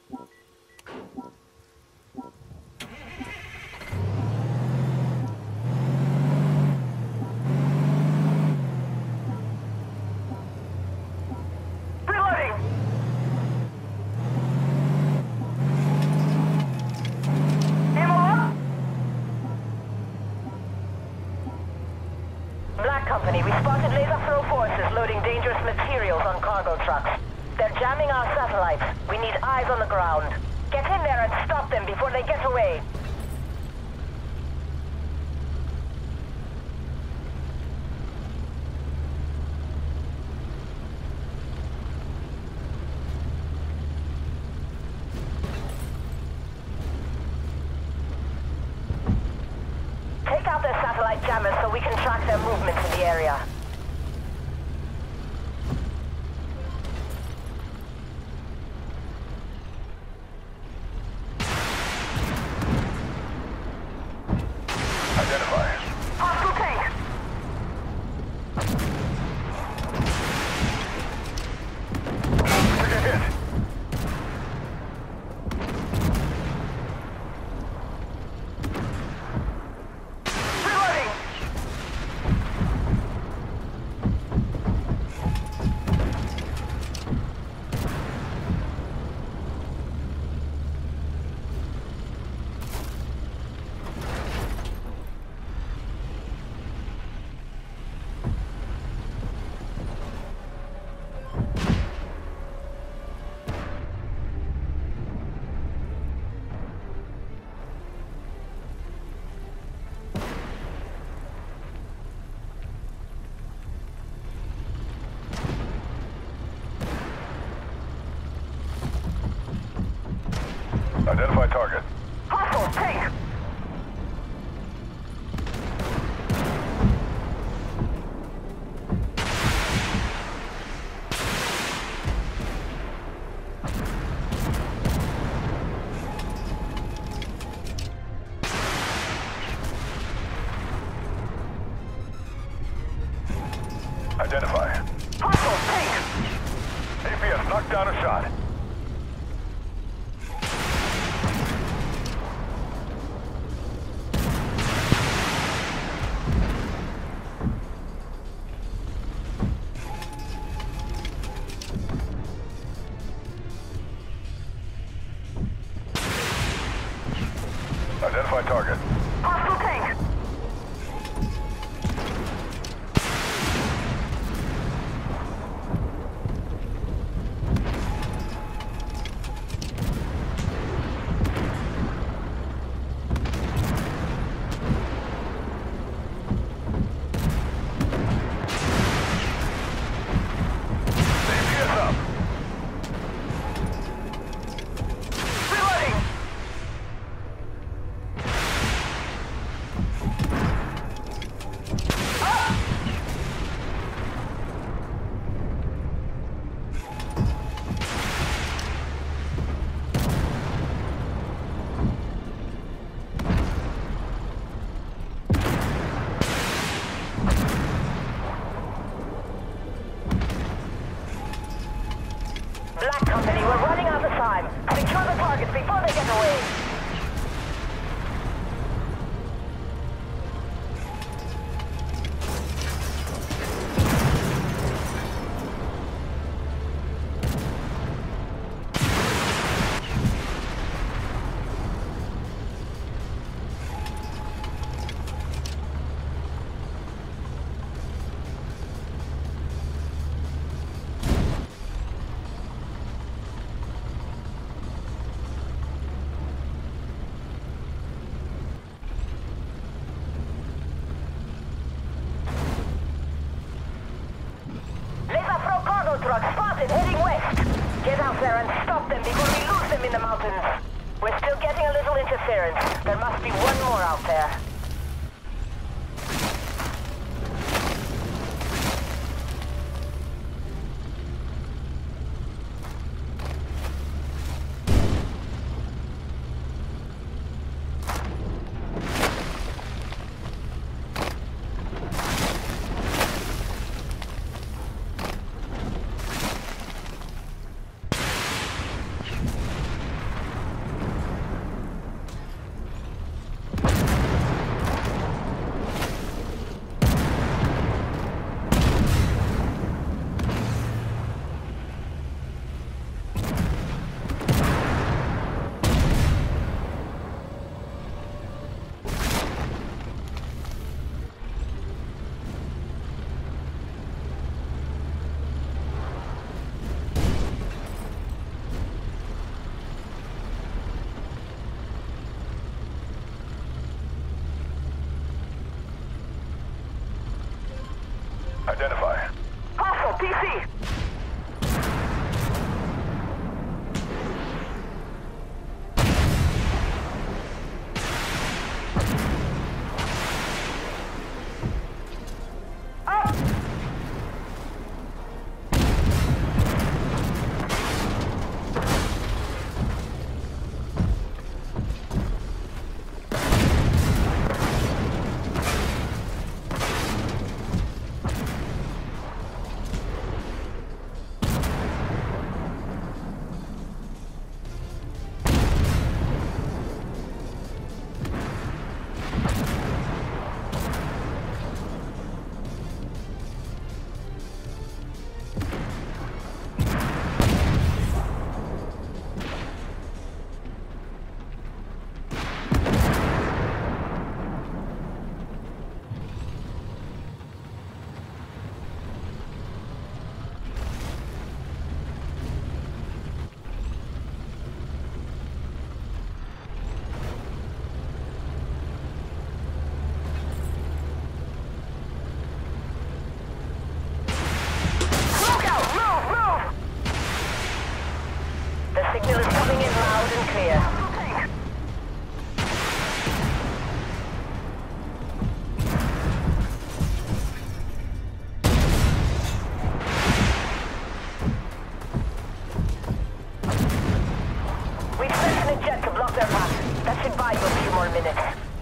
Company, we spotted laser throw forces loading dangerous materials on cargo trucks. They're jamming our satellites. We need eyes on the ground. Get in there and stop them before they get away. Take out their satellite jammers so we can track their movements in the area. Identify. Hostile tank! Took a hit. Identify target. Hostile tank! Identify. Hostile tank! APS knocked down a shot. Identify target. Hostile tank! APS up. Reloading! Black Company, we're running out of time. Secure the targets before they get away. Laser throw cargo truck spotted heading west. Get out there and stop them before we lose them in the mountains. We're still getting a little interference. There must be one more out there. Identify. Hostile PC! Signal is coming in loud and clear. We've sent a jet to block their path. That should buy you a few more minutes.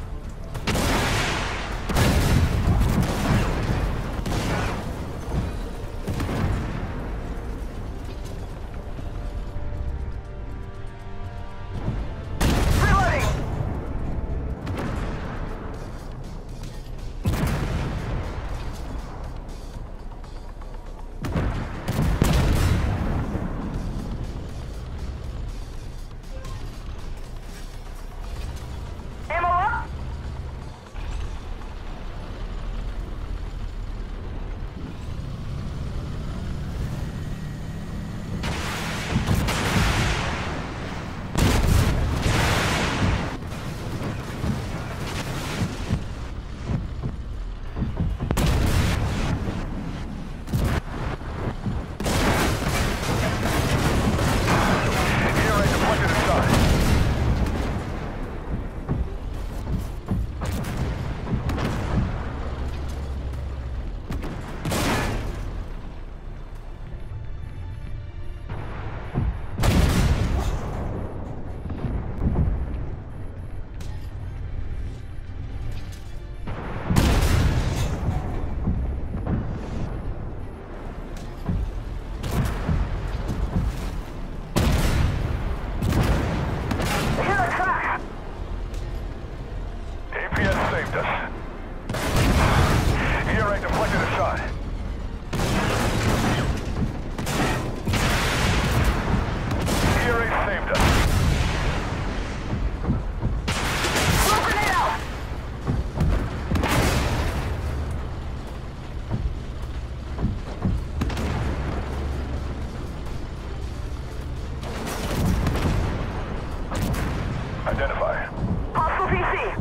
Identify. Hostile PC!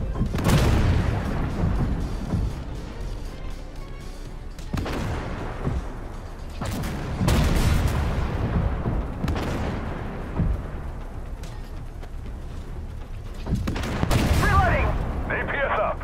Reloading! APS up.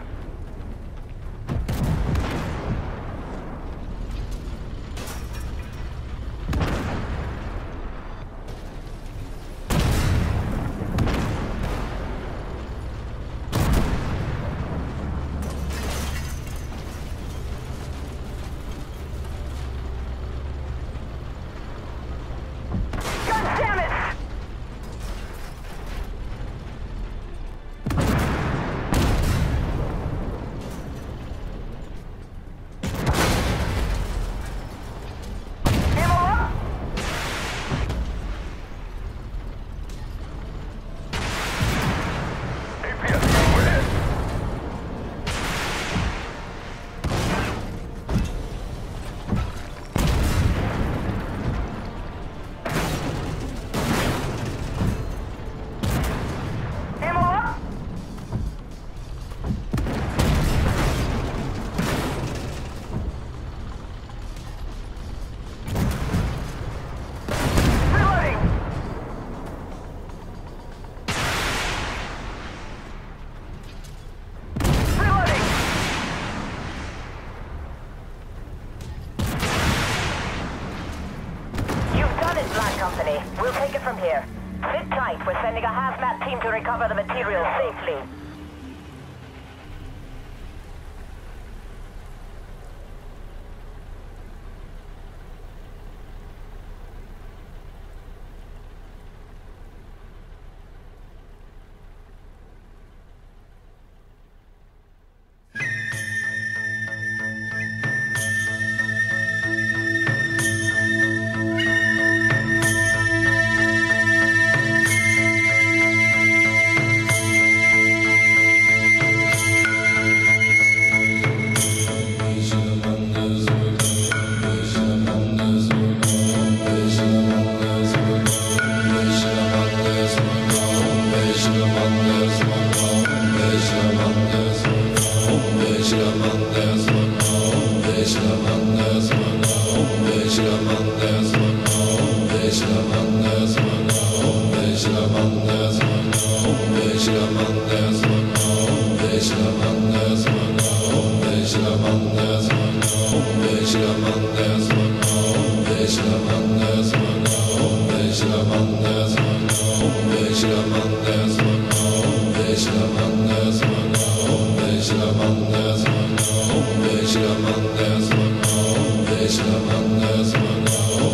Sit tight. We're sending a hazmat team to recover the materials safely.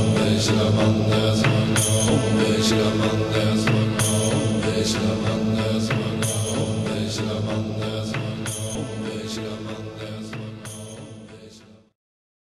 Armament.